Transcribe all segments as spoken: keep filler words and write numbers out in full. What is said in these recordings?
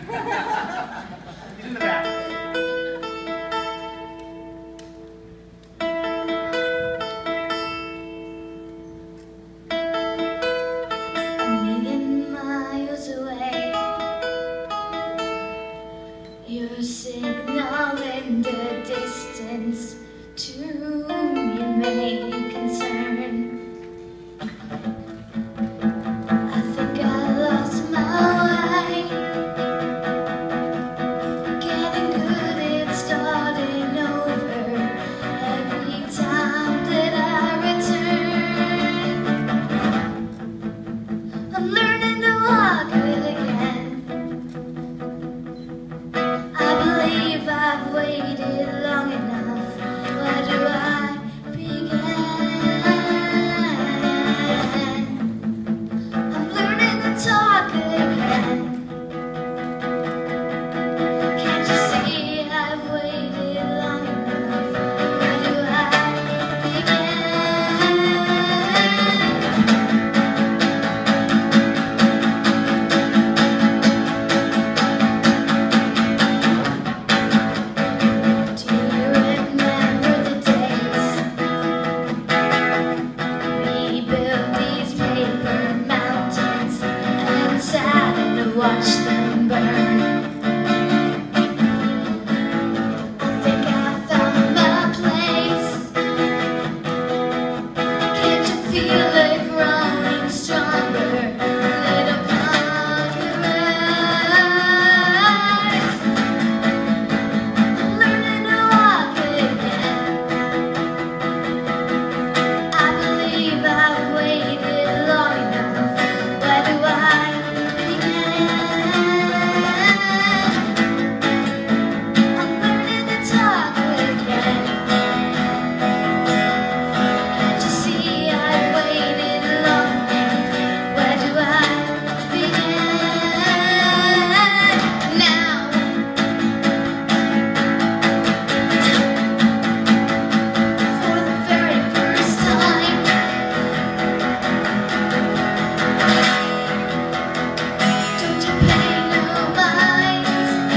He's in the back. A million miles away, your signal in the distance to me may concern. I think I lost my way, getting good at starting over every time that I return. I'm learning to walk it again. I believe I've waited long enough. Where do I begin? I'm learning to talk again. Can't you see I've waited long enough? Where do I begin? Do you remember the days we built these paper mountains and sat and watched them burn? I think I found my place. Can't you feel it growing stronger? Little progress. I'm learning to walk again. I believe I've waited long enough. Where do I begin? I'm learning to talk again. Can't you see I've waited long enough? Where do I begin? Now. For the very first time, don't you pay no mind.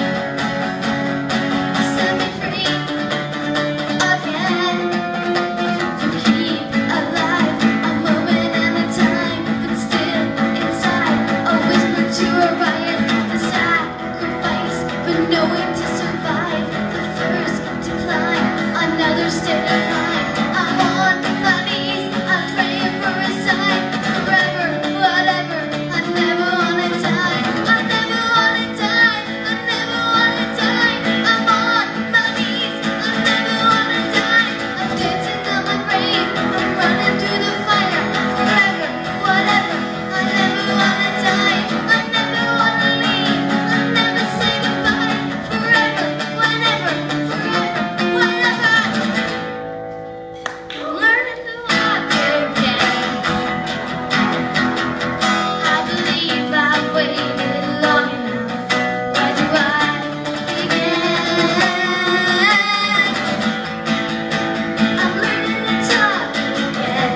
Set me free again. You keep alive a moment at a time, but still inside a whisper to a riot. The sacrifice, but knowing to survive the first decline. Another state of mind. I'm on my knees. I'm praying for a sign. Forever, whatever. I never wanna die. I never wanna die. I never wanna die. I'm on my knees. I never wanna die. I'm dancing on my grave. I'm running through the fire. Forever, whatever. I never wanna die. I never wanna leave. I never say goodbye. Forever, whenever. Forever, whenever. I'm learning to walk again. I believe I've waited long enough. Where do I begin? I'm learning to talk again.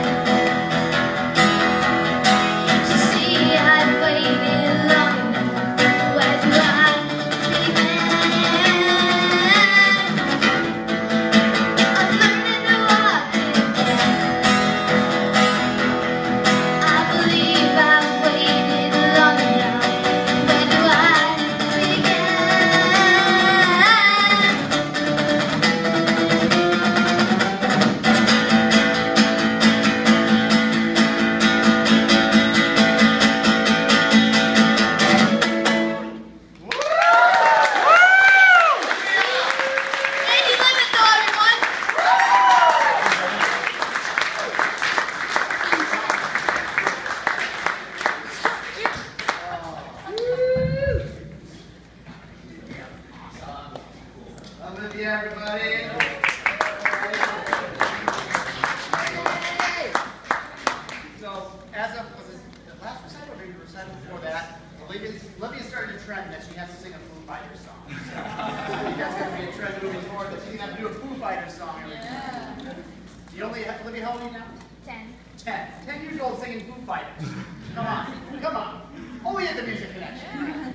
Can't you see I've waited long enough? Where do I begin? I'm learning to walk again. I believe I've waited long enough. Where do I Lady Lemon, though, everyone. Olivia, everybody. So, as of was it the last recital or maybe the recital before that, Olivia, Olivia started a trend that she has to sing a Foo Fighters song. So, you guys have to be a trend moving forward that she's gonna have to do a Foo Fighters song every time. Do you only have Olivia, how old are you now? Ten. Ten. Ten years old singing Foo Fighters. Come on, come on. Only at the Music Connection.